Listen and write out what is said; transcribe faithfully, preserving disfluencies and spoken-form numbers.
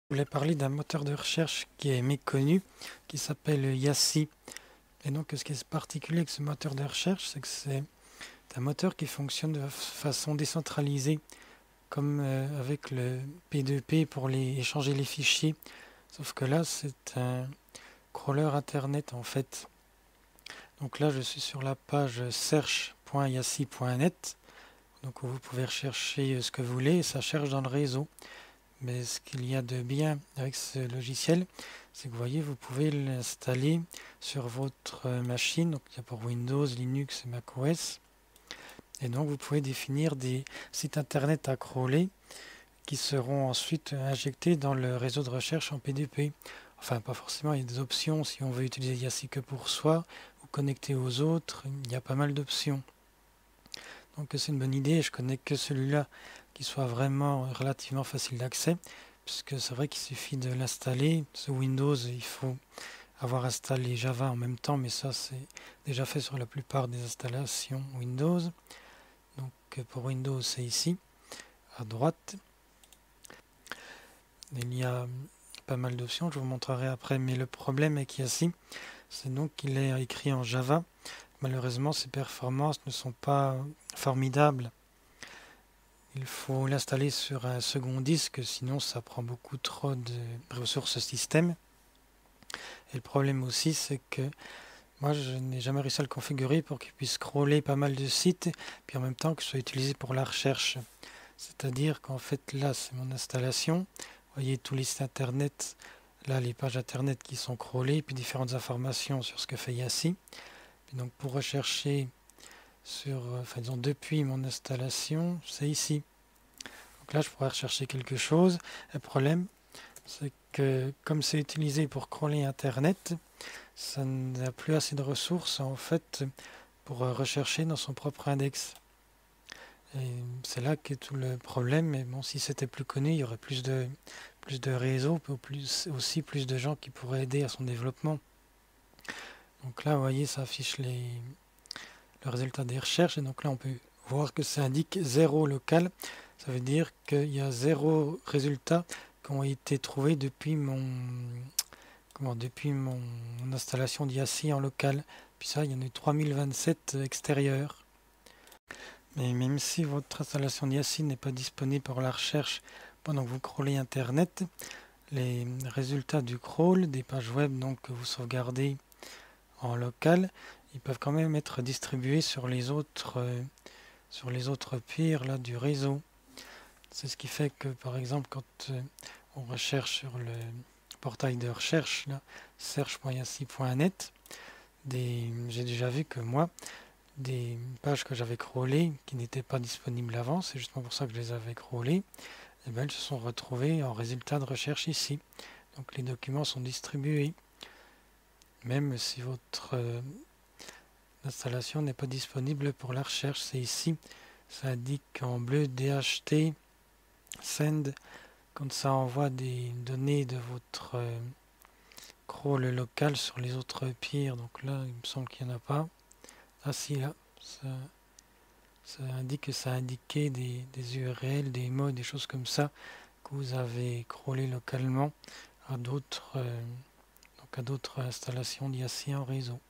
Je voulais parler d'un moteur de recherche qui est méconnu, qui s'appelle Yassi. Et donc, ce qui est particulier avec ce moteur de recherche, c'est que c'est un moteur qui fonctionne de façon décentralisée, comme euh, avec le P deux P pour les, échanger les fichiers. Sauf que là, c'est un crawler internet en fait. Donc là, je suis sur la page search point yassi point net. Donc, où vous pouvez rechercher ce que vous voulez et ça cherche dans le réseau. Mais ce qu'il y a de bien avec ce logiciel, c'est que vous voyez, vous pouvez l'installer sur votre machine. Donc il y a pour Windows, Linux et macOS. Et donc vous pouvez définir des sites internet à crawler qui seront ensuite injectés dans le réseau de recherche en P deux P. Enfin, pas forcément, il y a des options si on veut utiliser Yassi que pour soi ou connecter aux autres. Il y a pas mal d'options. Donc c'est une bonne idée. Je connais que celui-là qui soit vraiment relativement facile d'accès, puisque c'est vrai qu'il suffit de l'installer. Sous Windows, il faut avoir installé Java en même temps, mais ça c'est déjà fait sur la plupart des installations Windows. Donc pour Windows, c'est ici, à droite. Il y a pas mal d'options, je vous montrerai après, mais le problème est qu'ici, c'est donc qu'il est écrit en Java. Malheureusement, ses performances ne sont pas formidables. Il faut l'installer sur un second disque, sinon ça prend beaucoup trop de ressources système. Et le problème aussi, c'est que moi, je n'ai jamais réussi à le configurer pour qu'il puisse scroller pas mal de sites, puis en même temps que ce soit utilisé pour la recherche. C'est-à-dire qu'en fait, là, c'est mon installation. Vous voyez tous les sites internet, là, les pages internet qui sont crawlées, puis différentes informations sur ce que fait Yassi. Et donc, pour rechercher sur, enfin, disons, depuis mon installation, c'est ici. Donc là, je pourrais rechercher quelque chose. Le problème, c'est que comme c'est utilisé pour crawler Internet, ça n'a plus assez de ressources en fait pour rechercher dans son propre index. Et c'est là qu'est tout le problème. Mais bon, si c'était plus connu, il y aurait plus de plus de réseaux, plus aussi plus de gens qui pourraient aider à son développement. Donc là, vous voyez, ça affiche les le résultat des recherches. Et donc là, on peut voir que ça indique zéro local. Ça veut dire qu'il y a zéro résultat qui ont été trouvés depuis mon, comment, depuis mon installation d'Yassi en local. Puis ça, il y en a eu trois mille vingt-sept extérieurs. Mais même si votre installation d'Yassi n'est pas disponible pour la recherche pendant que vous crawlez Internet, les résultats du crawl des pages web donc, que vous sauvegardez en local, ils peuvent quand même être distribués sur les autres, euh, sur les autres peers là, du réseau. C'est ce qui fait que, par exemple, quand euh, on recherche sur le portail de recherche, là, search point yassi point net, j'ai déjà vu que moi, des pages que j'avais crawlées, qui n'étaient pas disponibles avant, c'est justement pour ça que je les avais crawlées, et bien elles se sont retrouvées en résultat de recherche ici. Donc les documents sont distribués. Même si votre euh, installation n'est pas disponible pour la recherche, c'est ici. Ça indique en bleu D H T send quand ça envoie des données de votre euh, crawl local sur les autres peers. Donc là, il me semble qu'il n'y en a pas. Ah si, là, ça, ça indique que ça a indiqué des, des U R L, des mots, des choses comme ça que vous avez crawlé localement à d'autres euh, donc à d'autres installations d'Yassi en réseau.